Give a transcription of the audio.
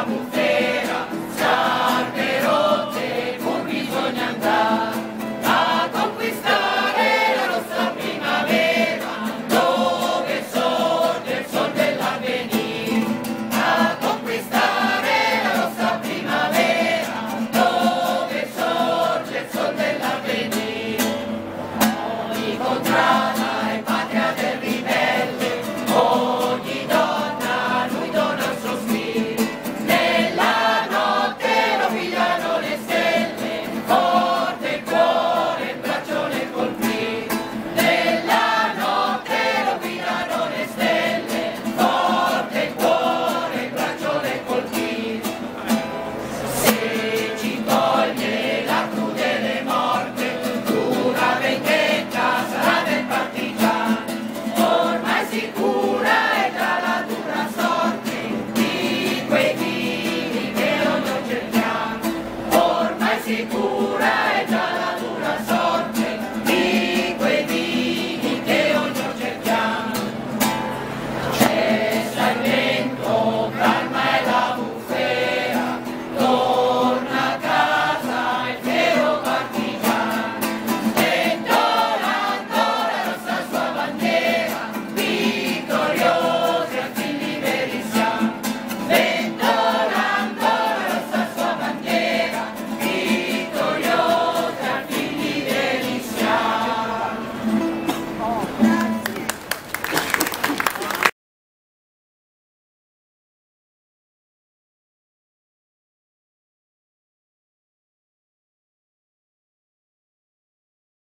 bufera, scarpe rotte, pur bisogna andare a conquistare la nostra primavera, dove sorge il sol dell'avvenire, a conquistare la nostra primavera, dove sorge il sol dell'avvenire. Ogni contrada è patria del ribelle, ogni donna lui dona il suo spirito, nella notte lo pigliano le stelle, forte il cuore, il braccio le colpì, nella notte lo pigliano le stelle, forte il cuore, il braccio le colpì. Se ci toglie la crudele morte, una vendetta sarà del partigiano, ormai sicura è già la dura sorte di quei vivi che ognuno cerchiamo, ormai sicura è già la